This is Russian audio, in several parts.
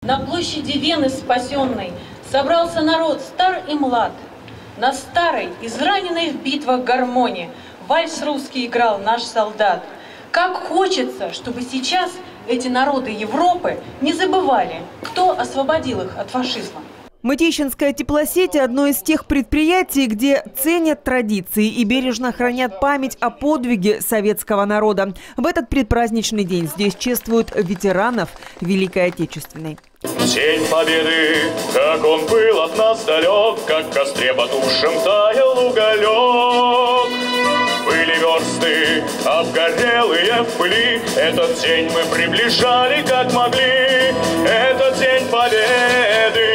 На площади Вены спасенной собрался народ стар и млад. На старой, израненной в битвах гармонии вальс русский играл наш солдат. Как хочется, чтобы сейчас эти народы Европы не забывали, кто освободил их от фашизма. Мытищинская теплосеть – одно из тех предприятий, где ценят традиции и бережно хранят память о подвиге советского народа. В этот предпраздничный день здесь чествуют ветеранов Великой Отечественной. День Победы, как он был от нас далек, как в костре потухшем таял уголек. Были версты, обгорелые в пыли, этот день мы приближали как могли. Этот день Победы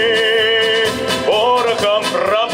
порохом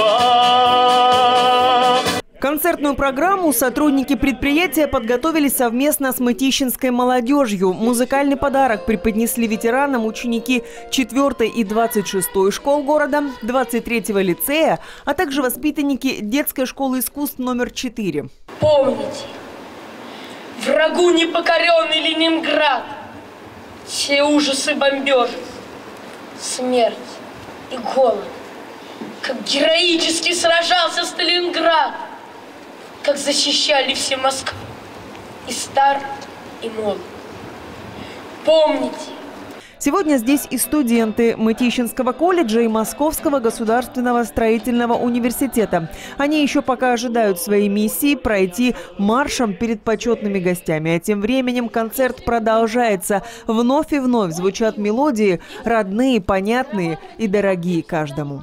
пропах. Концертную программу сотрудники предприятия подготовили совместно с мытищинской молодежью. Музыкальный подарок преподнесли ветеранам ученики 4 и 26 школ города, 23-го лицея, а также воспитанники детской школы искусств номер 4. Помните, врагу непокоренный Ленинград, все ужасы бомбежек, смерть и голод, как героически сражался Сталинград, как защищали все Москву, и стар, и молод. Помните. Сегодня здесь и студенты Мытищинского колледжа и Московского государственного строительного университета. Они еще пока ожидают своей миссии пройти маршем перед почетными гостями. А тем временем концерт продолжается. Вновь и вновь звучат мелодии, родные, понятные и дорогие каждому.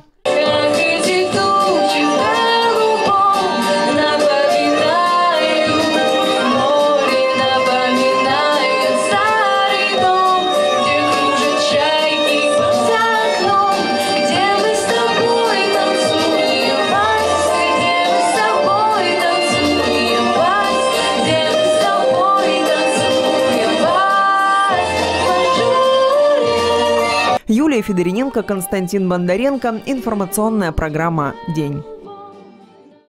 Юлия Федорененко, Константин Бондаренко. Информационная программа «День».